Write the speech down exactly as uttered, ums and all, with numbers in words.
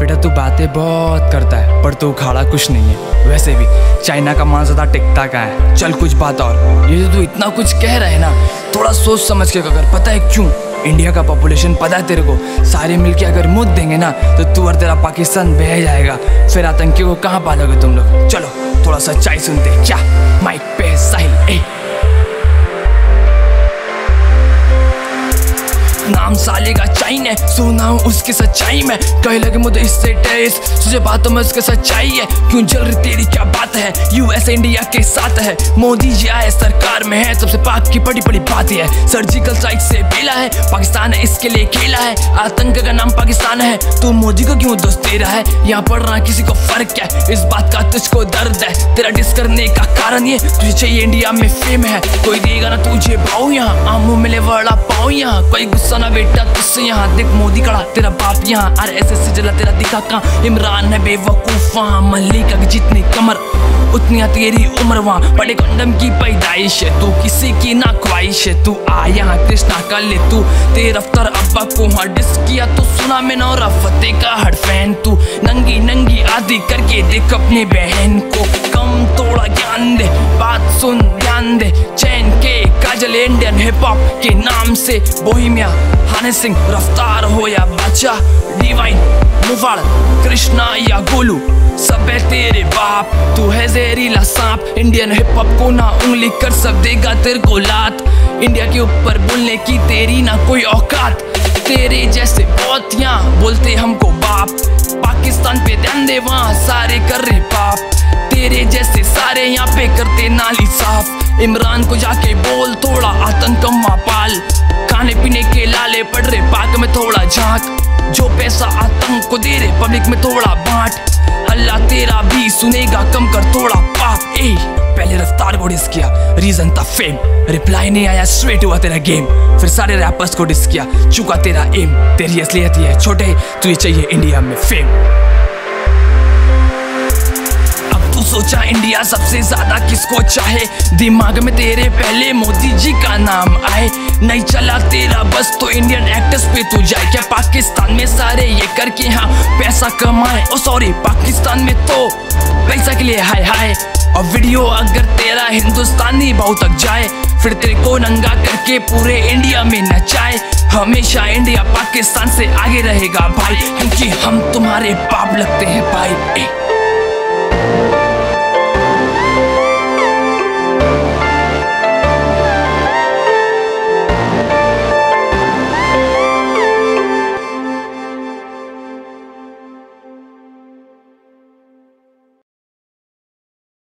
बेटा तू बातें बहुत करता है पर तू उखाड़ा कुछ नहीं है। वैसे भी चाइना का माल ज़्यादा टिकता का है। चल कुछ बात और, ये जो तू इतना कुछ कह रहा है ना, थोड़ा सोच समझ के अगर, पता है क्यों? इंडिया का पॉपुलेशन पता है तेरे को, सारे मिलके अगर मुद्द देंगे ना तो तू और तेरा पाकिस्तान बह जाएगा। फिर आतंकियों को कहाँ पालोगे तुम लोग? चलो थोड़ा सच्चाई सुनते क्या। माइक पे साहिल ए नाम साले का चाइन है, सुना हूँ उसकी सच्चाई में, कहे लगे मुझे इससे टेरिस तुझे बातों में उसकी सच्चाई है। क्यों जल रही तेरी क्या बात है, यूएस इंडिया के साथ है, मोदी जी आए सरकार में है, सबसे पाक की बड़ी बड़ी बात है। सर्जिकल स्ट्राइक से बेला है, पाकिस्तान है इसके लिए खेला है, आतंक का नाम पाकिस्तान है, तू मोदी को क्यों दोस्त दे रहा है? यहाँ पढ़ रहा किसी को फर्क क्या, इस बात का तुझको दर्द है? तेरा डिस करने का कारण ये तुझे चाहिए इंडिया में फेम है, कोई देगा ना तुझे भाव यहाँ, आमू मिले वड़ा पाओ यहाँ, कोई गुस्सा ना बेटा तुझसे यहाँ, देख मोदी कड़ा तेरा बाप यहाँ, आरएसएस से जला तेरा दिखा कहाँ, इमरान है बेवकूफ वहाँ, मल्लिका की जितनी कमर उतनी तेरी उम्र वहाँ, बड़े कंडम की पैदाइश है, तू किसी की ना ख्वाहिश है, तू आ यहाँ कृष्णा का ले तू, तेरे रफ्तार अब्बा को हाँ डिस किया तो सुना मैं नौरा फतेह का हर फैन, तू नंगी नंगी आदि करके देख अपने बहन को, कम थोड़ा ज्ञान दे, बात सुन ध्यान दे, चैन के काजल इंडियन हिप हॉप के नाम से, बोहिमिया हनी सिंह रफ्तार हो या बच्चा, डिवाइन मुफाड़ कृष्णा या गोलू, सब है तेरे बाप, तू है जहरीला सांप, इंडियन हिप हॉप को ना उंगली कर सब देगा तेरे को लात, इंडिया के ऊपर बोलने की तेरी ना कोई औकात, तेरे जैसे बहुत यहाँ बोलते हमको बाप, पाकिस्तान पे ध्यान दे वहाँ सारे कर रहे पाप, तेरे जैसे सारे यहाँ पे करते नाली साफ, इमरान को जाके बोल थोड़ा आतंक वहाँ पाल, खाने पीने के लाले पड़ रहे पाक में थोड़ा झांक, जो पैसा आतंक को दे रहे पब्लिक में थोड़ा बांट, अल्लाह तेरा भी सुनेगा कम कर थोड़ा पाप। ए पहले रफ्तार को डिस किया, रीजन था फेम, रिप्लाई नहीं आया स्ट्रेट हुआ तेरा गेम, फिर सारे रैपर्स को डिस किया, चुका तेरा एम, तेरी असलियत ये है छोटे, तुझे चाहिए इंडिया में फेम। सोचा इंडिया सबसे ज्यादा किसको चाहे, दिमाग में तेरे पहले मोदी जी का नाम आए, नहीं चला तेरा बस तो इंडियन एक्टर्स पे तू जाए, क्या पाकिस्तान में सारे ये करके हाँ पैसा कमाए, ओ सॉरी पाकिस्तान में तो पैसा के लिए हाय हाय, और वीडियो अगर तेरा हिंदुस्तानी भाव तक जाए, फिर तेरे को नंगा करके पूरे इंडिया में नचाए, हमेशा इंडिया पाकिस्तान से आगे रहेगा भाई, क्योंकि हम तुम्हारे बाप लगते हैं भाई।